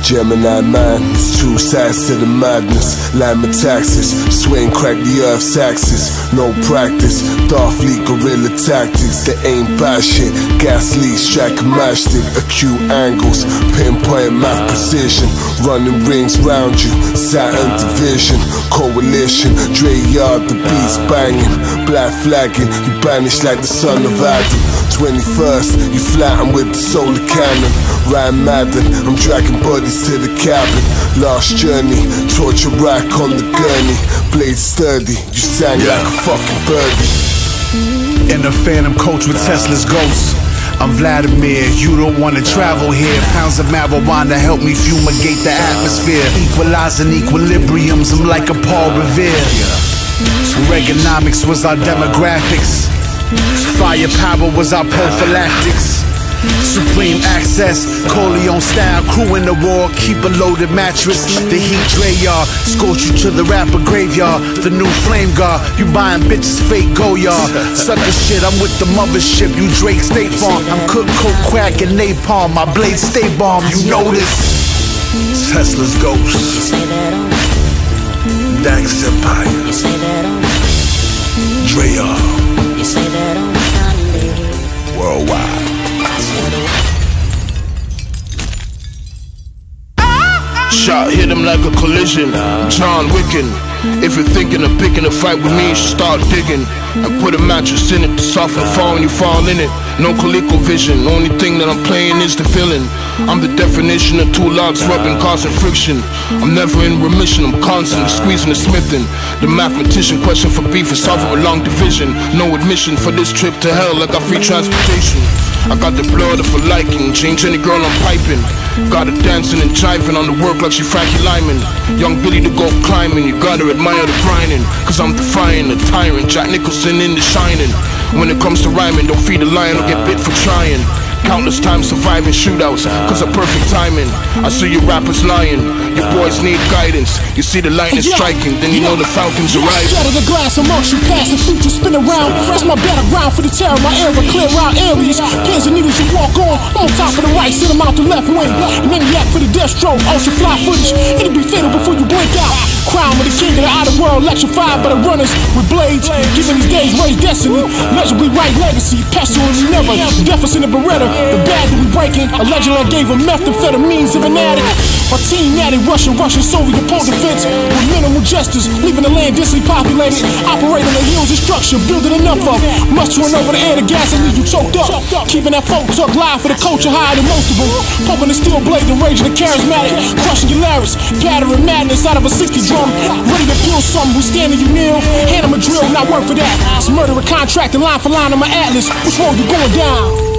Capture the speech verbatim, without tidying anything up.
Gemini man, it's two sides to the madness. Lime taxes, swing crack the earth's axis. No practice, Darth League guerrilla tactics. They ain't bad shit, gas leaks, strike a matchstick. Acute angles, pinpoint math precision. Running rings round you, Saturn division. Coalition, Dre Yard, the beats banging. Black flagging, you banished like the son of Adam. twenty-first, you flatten with the solar cannon. Ryan Madden, I'm dragging bodies to the cabin. Last journey, torture rack on the gurney. Blade sturdy, you sang yeah. like a fucking birdie. In a phantom coach with Tesla's ghosts, I'm Vladimir, you don't wanna travel here. Pounds of marijuana help me fumigate the atmosphere. Equalizing equilibriums, I'm like a Paul Revere. Reaganomics was our demographics. Firepower was our prophylactics. Supreme access, Corleone style, crew in the war, keep a loaded mattress. The heat Dre yard, scorch you to the rapper graveyard. The new flame guard, you buying bitches fake Goyard. Sucker shit, I'm with the mothership, you Drake State Farm. I'm cook, coke, crack, and napalm, my blade stay bomb, you know this. Tesla's ghost, Dax Empire, Dre yard, worldwide. Shot hit him like a collision, John Wicken. If you're thinking of picking a fight with me, you should start digging. And put a mattress in it to soften the fall when you fall in it. No ColecoVision, only thing that I'm playing is the feeling. I'm the definition of two logs rubbing, causing friction. I'm never in remission, I'm constantly squeezing the smithing. The mathematician question for beef is solving a long division. No admission for this trip to hell, I got free transportation. I got the blood for liking, change any girl I'm piping. Got her dancing and jiving on the work like she Frankie Lyman. Young Billy to go climbing, you gotta admire the grinding. Cause I'm defying the tyrant, Jack Nicholson in The Shining. When it comes to rhyming, don't feed a lion or get bit for trying. Countless times surviving shootouts, cause of perfect timing. I see you rappers lying, your boys need guidance. You see the lightning striking, then you know the Falcons arrive. Shatter the glass amongst you, pass the future, spin around. That's my battleground for the terror, my era, clear out areas. Pins and needles you walk on, on top of the right, send them out the left wing. Maniac for the death stroke, ultra fly footage. It'll be fatal before you blink out. Crown of the king of the outer world, electrified by the runners with blades. Giving these days raise destiny, measurably right legacy. Pestilence never, deficit of Beretta. The bad that we breaking, allegedly I gave him methamphetamines of an addict. Our team addict, Russian, Russian, Soviet pole defense with minimal gestures, leaving the land densely populated. Operate on the heels of structure, building enough of mustering over the air, the gas and leave you choked up. Keeping that folk talk live for the culture higher than most of them. Pumping the steel blade and raging the charismatic, crushing your larynx, gathering madness out of a sixty drum. Ready to kill something, we standing you kneel. Hand him a drill, not work for that. It's murder, a contract, and line for line on my atlas. Which road you going down?